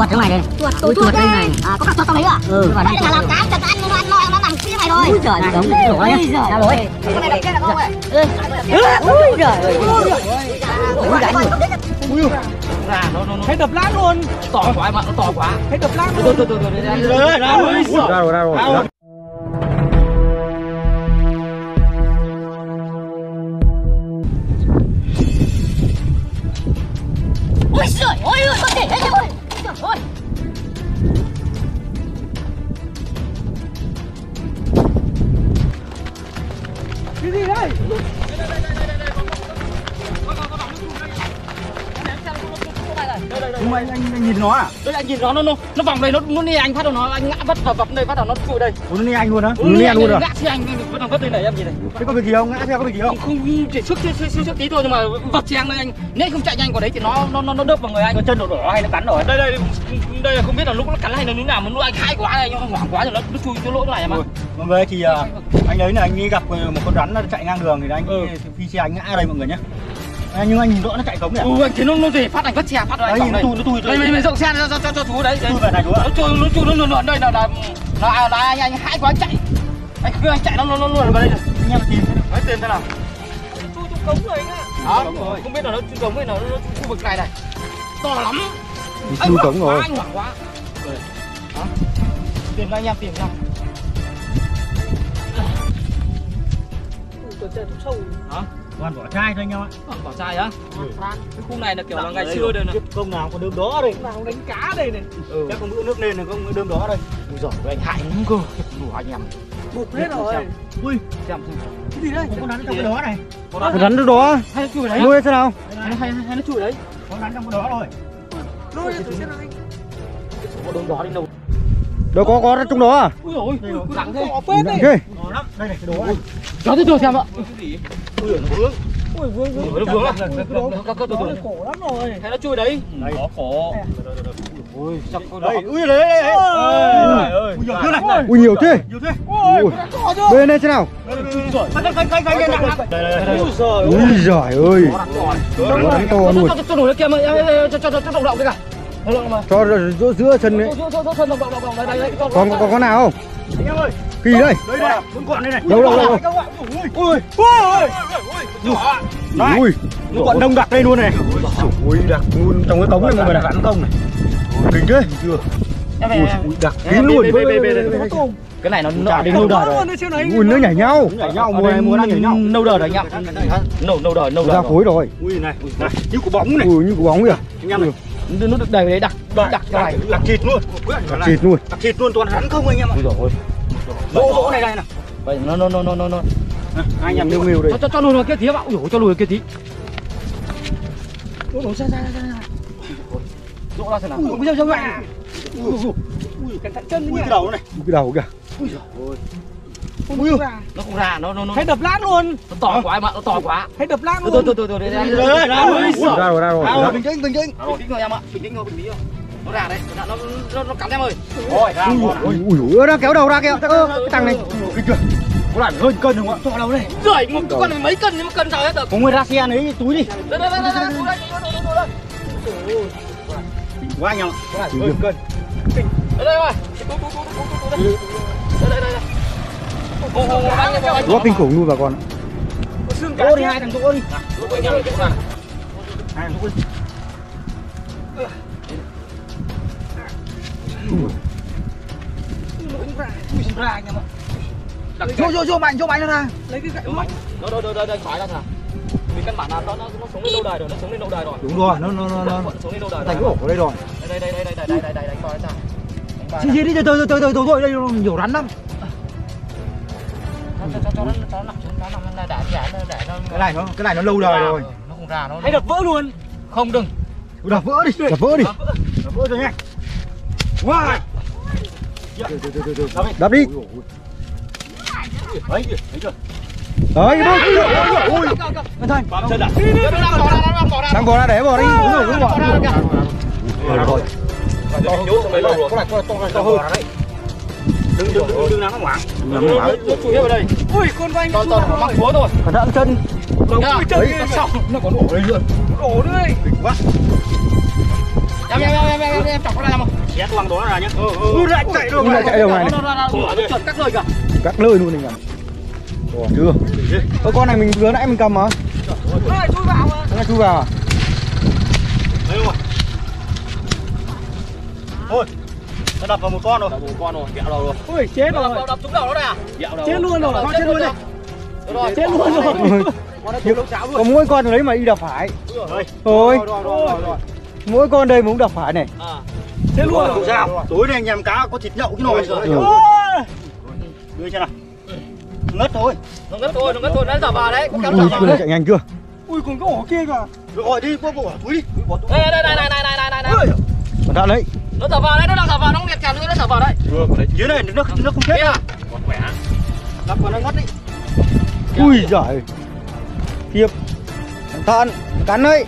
chuột trong này đây. Chuột đây này. À, có cả chuột trong đấy à? Ừ. Đây là làm cá chặt ăn nó nằm phía này thôi. Ui giời, giống cái lỗ nhá. Sao lỗi? Con này đặt trên là không ơi. Ui giời. Ui đánh. Ui ra nó thấy đập lát luôn. To quá mà, nó to quá. Thấy đập lát luôn. Ra rồi. Ôi giời ơi, con thể đấy ơi. Trời ơi. Cái gì đây? Nhưng mà anh nhìn nó à? Đây anh nhìn nó vòng đây nó đi anh phát đầu nó anh ngã vấp vào đây phát đầu nó chui đây. Nó đi anh luôn á? Nó đi anh luôn à? Ngã xe anh vẫn còn vấp đây này em nhìn này. Thế có việc gì không? Ngã xe có việc gì không? Không chỉ sức tí thôi nhưng mà vật xe anh đây anh. Nếu không chạy nhanh qua đấy thì nó đớp vào người anh. Nó chân đỏ hay nó cắn rồi? Đây là không biết là lúc nó cắn hay là lúc nào mà lúc anh khai quá này anh hoảng quá rồi nó chui chỗ lỗ này mà. Mọi người thì anh ấy là anh ấy gặp một con rắn nó chạy ngang đường thì anh phi xe anh ngã đây mọi người nhé. Nhưng anh nhìn rõ nó chạy cống này. Thế nó gì phát anh vất xe phát rồi anh. Đấy, nó tui. Mày dựng xe cho chú đấy. Tui về này chú ạ. Nó chui nó luồn đây là anh hãi quá anh chạy. Anh chạy nó luồn vào đây rồi. Anh em tìm Đấy tìm thế nào? Chui trong cống rồi anh ạ. Đó, không biết là nó chui cống hay là nó khu vực này to lắm. chui cống rồi. Anh hoảng quá. Đó. Tìm anh em tìm nhau. Tuần xe sâu. Hả? Toàn vỏ chai thôi anh em ạ. Vỏ chai á? Cái khu này là kiểu là ngày xưa đây này. Công nào có đơm đó đây. Nào đánh cá đây này. Chắc không bữa nước lên này không đơm đó đây. Ui giời, anh hại lắm cơ. Đùa anh em. Bụp hết rồi. Ui, Xem. cái gì đây? Con rắn trong cái đó này. Con rắn đó. Hay nó chui đấy. Nuôi thế nào? Hay nó chui đấy. Con rắn trong cái đó rồi. Nuôi thử xem nào anh. Có đống đó đi đâu. Đâu có trong đó à? Ui ôi, nặng thế. Phết đấy. To lắm. Đây này cái đó này. Cho tôi xem ạ. Ui nó vướng. Ui vướng. Nó vướng à? Nó khổ lắm rồi. Hay nó chui đấy. Đây có khổ. Ui, chắc con đây. Ui đấy. Ui nhiều thế này. Ui nhiều thế. Nhiều thế. Ui. Bên đây thế nào? Ui giời ơi. Nó to luôn. Cho nổi kia mà cho động động cái cả. Cho giữa chân đấy. Chỗ thân động đây. Còn con nào không? Anh em ơi. Kỳ đây. Đây này, vẫn còn đây này. Đâu. Ui. Ui. Nó còn đông đặc đây luôn này. Ui đặc luôn trong cái cống này mọi người đặt sẵn công này. Kinh thế. Chưa. Ui đặc kín luôn. Cái này nó đến lâu đời rồi. Ui nó nhảy nhau. Mùa này nhảy nhau. Lâu đời rồi anh em. Lâu đời. Ra khối rồi. Ui này, như củ bóng này. Ui như củ bóng kìa. Anh em này. Nó được đầy đấy đặc cho này. Đặc thịt luôn. Đặc thịt luôn toàn rắn không anh em ạ. Ui giời ơi. Rỗ này này. Vậy nó. Anh em nêu đây. Cho lùi kia tí ạ. Ui giời cho lùi kia tí. Ui ra. Rỗ ra thế nào. Ui giời vậy. Ui cẩn thận chân cái đầu này. Cái đầu kìa. Ui giời ơi. Ui nó không ra, nó thấy đập lát luôn. Nó to quá mà, nó to quá. Thấy đập lát luôn. Tôi đây. Ra rồi. Bình tĩnh. Bình tĩnh thôi em ạ, bình tĩnh thôi. Nó ra đấy, nó cắn em ơi. Rồi ra. Ui nó kéo đầu ra kìa. Cái thằng này. Kinh chưa? Có lại hơn cân không ạ? To đâu đây? Giời, một con này mấy cân nhưng mà cân sao hết được. Có người ra xe lấy túi đi. Đây. Kinh quá anh em ạ. Có lại hơn cân. Đây rồi. Đây. Quá kinh khủng luôn bà con. Đỗ đi, hai thằng Đỗ đi. Hai thằng Đỗ đi. Ra anh em ạ. Vô mạnh nó ra. Lấy cái gậy mạnh. Đây khỏi ra nào. Vì căn bản là nó sống lên lâu đời rồi, Đúng rồi, nó sống lên lâu đời rồi. thành ổ ở đây rồi. Đây đánh coi ra. Chị đi từ đây nhiều rắn lắm. Cho nó nằm xuống, nó nằm để nó Cái này nó lâu đời rồi. Nó không ra nó. Hãy đập vỡ luôn. Không đừng. Đập vỡ đi. Đập vỡ đi. Đập vỡ rồi nha. Wow. Đập đi. Đấy chưa? Đấy thôi. Ui. Thành. Bám chân à? Đang bò ra để bò đi. Đúng rồi. Rồi. To hơn. Đừng làm nó ngoảng. Nó chui hết vào đây. Ui, con của anh to mắc búa rồi. Cẩn thận chân. Ui chân nó xong, nó còn ổ đây luôn. Ổ nữa đây. Kinh quá. Em chọc con này làm không? Ghé toang đó ra nhá. Lại chạy đâu này. Chuẩn cắt lời cả. Cắt lời luôn này nhỉ. Chưa. Con này mình vừa nãy mình cầm mà. Chui vào mà. Nó chui vào à? Đấy rồi. Thôi. Nó đập vào một con rồi. Kẹo đầu rồi. Ui chết rồi. Đập trúng đầu nó đây à? Chết luôn rồi. Chết luôn rồi. Chết luôn rồi. Có mỗi con đấy mà đi đập phải. Thôi. Mỗi con đây mà cũng đập phải này. Chết luôn rồi. Sao? Tối nay anh em cá có thịt nhậu cái nồi rồi. Đưa xem nào. Ngất thôi. Nó ngất thôi, nó dở vào đấy. Ui, chạy nhanh chưa? Ui còn cái ổ kia kìa. Được rồi đi, bỏ túi đi. Đây. Cẩn thận đấy. Nó dở vào đấy, nó đang dở vào, nó nghẹt chặt nữa, nó dở vào đấy. Dưới này nó không chết à? Đập vào nó ngất đi. Ui giời. Tiếp. Cẩn thận, cắn đấy.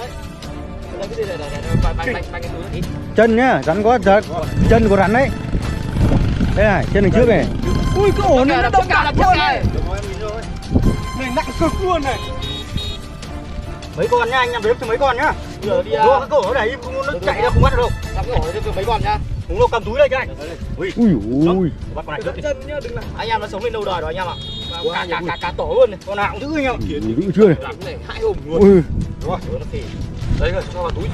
Chân nhá, rắn có giật. Chân của rắn đấy. Đây này, chân đằng trước này. Ui cái ổ này nó đông cả luôn này. Này nặng cực luôn này. Mấy con nhá, anh em đếm cho mấy con nhá. Giờ đi cái cổ này nó chạy ra không bắt được đâu. Xong cái ổ đấy mấy con nhá. Cũng nó cầm túi đây cho anh. Ui bắt con này trước đi. Chân nhá, đừng làm. Anh em nó sống lên lâu đời rồi anh em ạ. Cả tổ luôn này. Con nào cũng giữ anh em. Giữ chưa này. Làm cái này 2 hôm luôn. Ui, Rồi, nó phì. Đấy rồi, cho vào túi.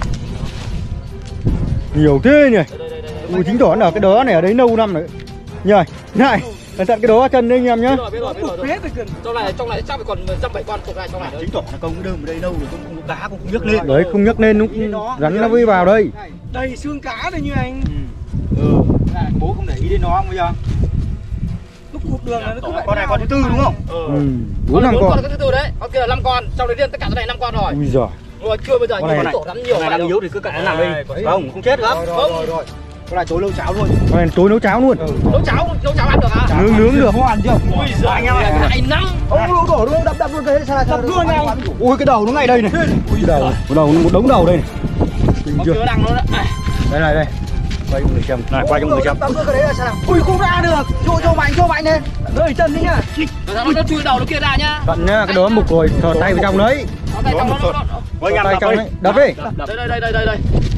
nhiều thế nhỉ. Đây. Ui, chính tỏ là cái đó này ở đấy lâu năm rồi. Nhời, này, cẩn thận cái đó chân đấy anh em nhá. Biết rồi. Hết rồi kìa. Trong này chắc phải còn 107 con thuộc lại trong này. Chính tỏ là công đơm ở đây đâu rồi, không có cá cũng không nhấc lên. Đấy, không nhấc lên lúc rắn nó mới vào đây. Đầy xương cá đây như anh. Bố không để ý đến nó không bây giờ. Lúc cụt đường này nó cũng Con này con thứ tư đúng không? 4-5 con. Con thứ tư đấy. Con kia là 5 con, trong đấy riêng tất cả cái này 5 con rồi. Ui giời. Rồi chưa bây giờ như tổ rắn nhiều Con này đang yếu thì cứ cạnh nó nằm đây. Không chết lắm. Không. Con này tối nấu cháo luôn. Con này tối nấu cháo luôn. Nấu cháo ăn được hả? Nướng được. Ăn chưa? Ui giời anh em ơi. Này 5. Ông đổ luôn, đập luôn cái sao đập luôn này. Ui cái đầu nó ngay đây này. Ui đầu một đống đầu đây này. Con kia đang nó Đây. Quay cho người chồng. Này quay cho người chồng. Đập luôn cái đấy là sao nào? Ui không ra được. Cho mạnh lên. Rơi chân đi nhá. nó chui đầu nó kia ra nhá. Cận nhá, cái đó mục rồi, thò tay vào trong đấy. Tay trong nó. Với anh Tay em trong đấy. Đập đi. Đây.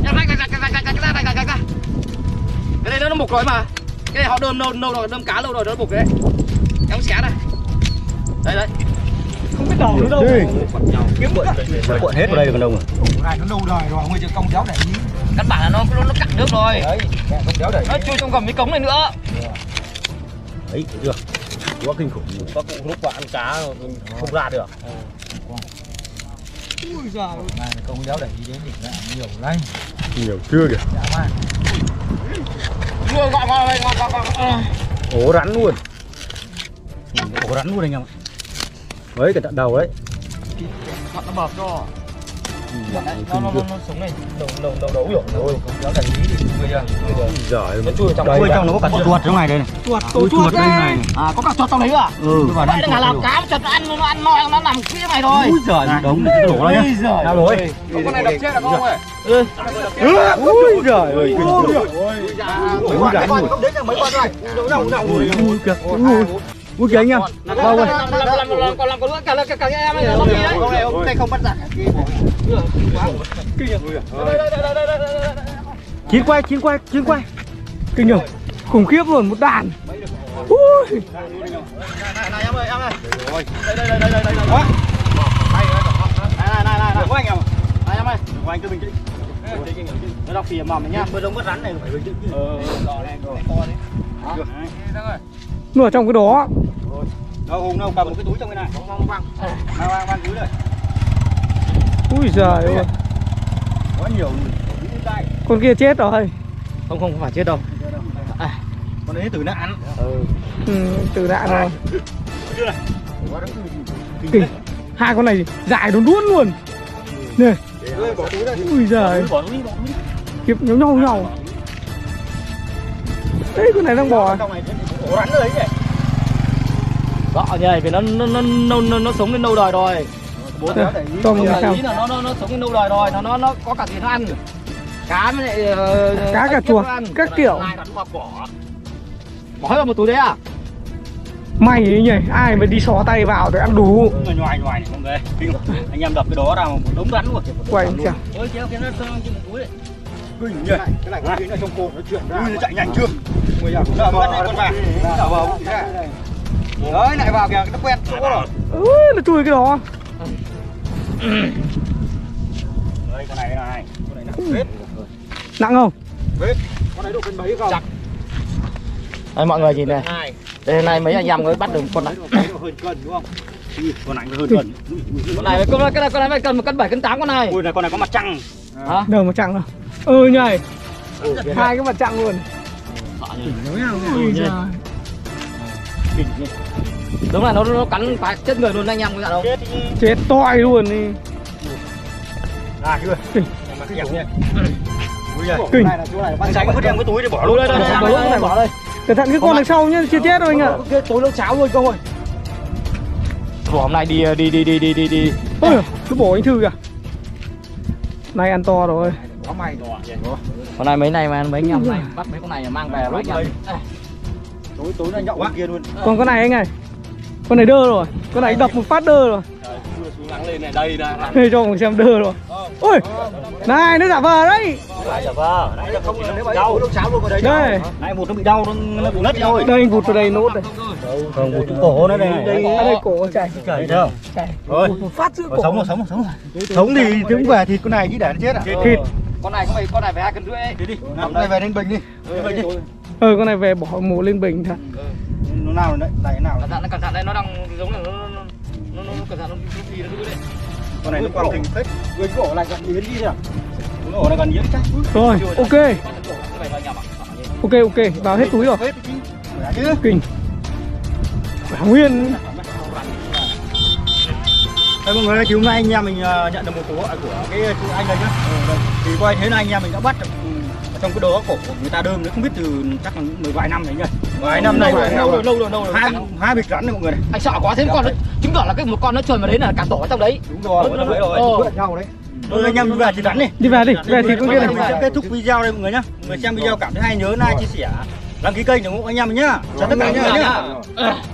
Cái này nó mục rồi mà. Cái này họ đơm cá lâu rồi nó mục đấy. Em xé này. Đây. Không biết đầu nữa đâu. Đi. Cuộn hết vào đây còn đâu rồi. Này nó lâu đời rồi, nguyên công kéo đẩy. Căn bản là nó cắt nước rồi. Đấy, công kéo đẩy. Nó chui trong gầm cái cống này nữa. Đấy, thấy chưa? Quá kinh khủng. Các cụ lúc bạn ăn cá không ra được. Ui giời. Này công kéo đẩy đi đến đỉnh là nhiều lắm. Nhiều chưa kìa. Gọi. Ổ rắn luôn. Ổ rắn luôn anh em. Đấy cái tận đầu đấy. Nó bợp cho. Nó sống này. Đấu hiểu. Rồi, kéo đẩy đi thì bây giờ. Giỏi. Nó chui trong Chui trong nó có cả chuột trong này đây này. Chuột đây này. À có cả chuột trong đấy à? Vào đây là làm cá chuột nó ăn no nó nằm phía này thôi. Úi giời, đống cái đổ đây nhá. Nào rồi. Con này đập chết là không ơi. Ui giời ơi. Ui rắn luôn. Đấy là mấy con này. Ui kìa. Ui kìa anh em. Bao ơi. Còn làm con nữa cả em này nó đi đấy. Con này hôm nay không bắt giặc. Chín quay. Kinh nhỉ. Khủng khiếp luôn, một đàn. Ui. Này em ơi. Đây. Quá. Này. Quá anh em. Này em ơi. Của anh cứ bình tĩnh. Nó đang phìa mầm này nhá. Bữa đông bắt rắn này phải bình tĩnh. Nó ở trong cái đó. Hùng đâu cầm một cái túi trong cái này. Mang túi đây. Ui giời ơi. Quá nhiều. Con kia chết rồi. Không phải chết đâu. Con đấy từ nó ăn. Từ đạn rồi. Chưa này. Kinh. Hai con này dài đốn đuôn luôn. Nè. Ui giời. Kiếp nhau. Đấy con này đang bò. Ổ rắn đấy nhỉ. Rõ nhỉ, vì nó sống lên lâu đời rồi. Cho mình Sao? sao? Nó sống lên lâu đời rồi, nó có cả gì nó ăn. Cá với lại cá cả chuột, các kiểu. Bỏ hết vào một túi đấy à? Mày ấy nhỉ, ai mà đi xò tay vào thì ăn đủ. Nhòi này mọi người. Anh em đập cái đó ra một đống rắn luôn. Quay chả. Ôi kéo cái nó trong một túi đấy. Kinh nhỉ. Cái này ở trong cổ nó chuyển ra. Ui, nó chạy nhanh chưa? Ui giời, giờ bắt con vàng. Giờ vào ra. Đấy, lại vào kìa, nó quen chỗ rồi. Ui, nó chui cái đó. Đây, con này này. Con này nặng phết. Nặng không? Phết. Con này độ cân mấy không? Chắc. Đây mọi người nhìn này. Đây này mấy anh em mới bắt được con này. Hơn cân đúng không? Con này hơn cân. Con này phải cần 1 cân 7 cân 8 con này. Ui này con này có mặt trăng. Hả? Đâu mà chặng đâu. Ừ nhảy. Hai cái mặt chặng luôn. Ui giời. Đúng là nó cắn phải chết người luôn anh em có dạ đâu. Chết toi luôn đi. À chưa? Kinh. Mà cái nhặt nha. Ui giời. Kinh. Anh Sánh vứt em cái túi để bỏ luôn đây. Bỏ đây. Cẩn thận cái con đằng sau nhá, chưa chết đâu anh ạ. Cái túi nó cháo luôn cơ ơi. Hôm nay đi. Ôi, cứ bỏ anh Thư kìa. Này ăn to rồi. Có may to. Hôm nay mấy anh em này bắt mấy con này mang về mấy anh em. Tối nó nhậu bên kia luôn. Còn con này anh ơi. Con này đơ rồi. Con này đập một phát đơ rồi. Xuống nắng lên này đây đây. Đây cho mình xem đơ rồi. Ôi. Này nó giả vờ đấy. Nãy giờ vờ, nãy giờ không nếu mà đau nó cháo luôn vào đấy. Đây. Nãy một nó bị đau nó bị ngất thôi. Đây anh vụt vào đây nốt đây. Không vụt cổ nó đây. Ở đây cổ chảy. Chảy thấy không? Chảy. Rồi. Một phát giữa cổ. Sống rồi. Sống thì cũng về thịt con này chứ để nó chết à? Thịt. Con này phải 2,5 cân đấy. Đi. Con này về đến bình đi. Đi. Con này về bỏ mổ lên bình thật. Nó nào đấy, tại nào? Cẩn thận đây, nó đang giống là nó cẩn thận nó đi nó đuôi đấy. Con này nó quăng thình phết. Người cổ này gần yến đi à? Cổ này gần yến chắc. Rồi, ok. Ok, vào hết túi rồi. Kinh. Quả nguyên. Đây mọi người ơi, thì hôm nay anh em mình nhận được một cuộc gọi của cái chú anh đây nhá. Thì coi thế này anh em mình đã bắt được ở trong cái đồ cổ của người ta đơm, nó không biết từ chắc là vài năm đấy nhỉ. Vài năm này lâu rồi. Hai bịch rắn này mọi người này. Anh sợ quá thế con nó chứng tỏ là một con nó trồi mà đấy là cả tổ ở trong đấy. Đúng rồi, nó đấy rồi. Quyết nhau đấy. Anh em về thì rắn đi. Đi về thì con kia này. Mình sẽ kết thúc video đây mọi người nhá. Mọi người xem video cảm thấy hay nhớ like chia sẻ, đăng ký kênh ủng hộ anh em mình nhá. Chào tất cả mọi người nhá.